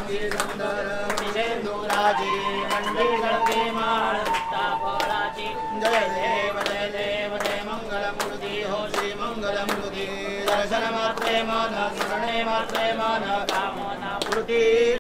सिंधुराजी मंडली महाराजी जय देव जय मंगलमूर्ति हो श्री मंगलमूर्ति दर्शन मात्रे मन स्मरणे मात्रे मन कामना पूर्ति।